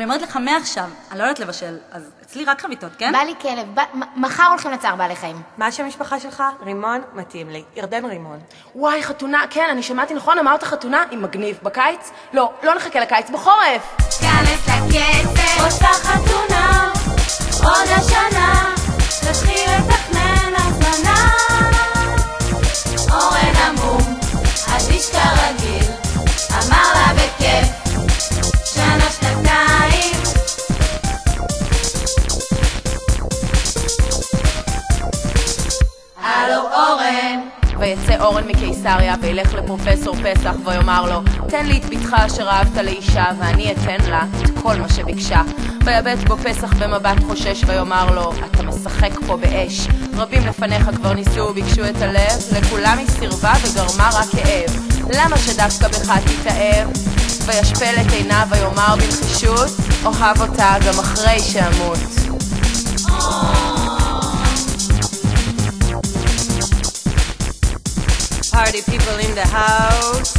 אומרת לך מעכשיו, אני לא יודעת לבשל, אז אצלי רק חביתות, כן? בא לי כלב, מחר הולכים לצער בעלי חיים. מה השם המשפחה שלך? רימון? מתאים לי. ירדן רימון. וואי, חתונה, כן, אני שמעתי נכון, אמרת חתונה עם מגניב. בקיץ? לא, לא נחכה לקיץ, בחורף. כנס לקצר, עושה חתונה, עוד השנה, תתחיל לתכנן הזמנה. אורן עמום, אדיש כרגיל, אמר לה בכיף, שנה שנתיים. הלו אורן. ויצא אורן מקיסריה וילך לפרופסור פסח ויאמר לו, תן לי את ביתך אשר אהבת לאישה ואני אתן לה את כל מה שביקשה. ויבט בו פסח במבט חושש ויאמר לו, אתה משחק פה באש, רבים לפניך כבר ניסו וביקשו את הלב, לכולם היא סירבה וגרמה רק כאב, למה שדווקא בך תתאהב? וישפל את עיניו ויאמר בנחישות, אוהב אותה גם אחרי שאמות. Party people in the house.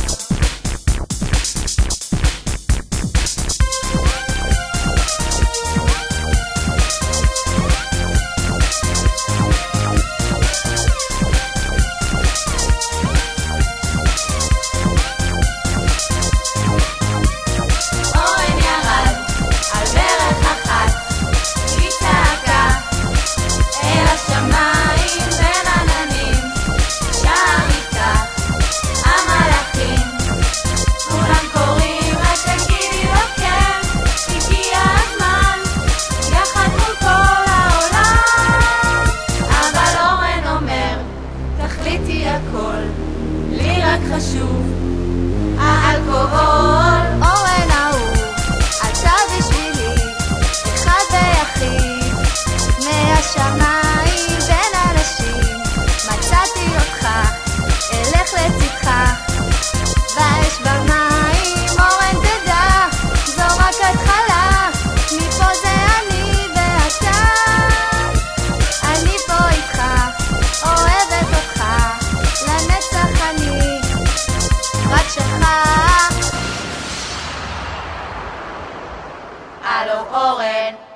אורן ירד על ברך אחת, היא צעקה אל השמיים בין עננים, שר איתה המלאכים, כולם קוראים לה תגידי לו כן, הגיע הזמן יחד מול כל העולם. אבל אורן אומר, תחליטי הכל, לי רק חשוב האלכוהול. אורן אהוב, אתה בשבילי, אחד ויחיד, מהשמיים בין אנשים, מצאתי אותך, אלך לצדך, באש במים, אורן תדע, זו רק התחלה, מפה זה אני ואתה, אני פה איתך, אוהבת אותך, לנצח אני, רק שלך. הלו אורן.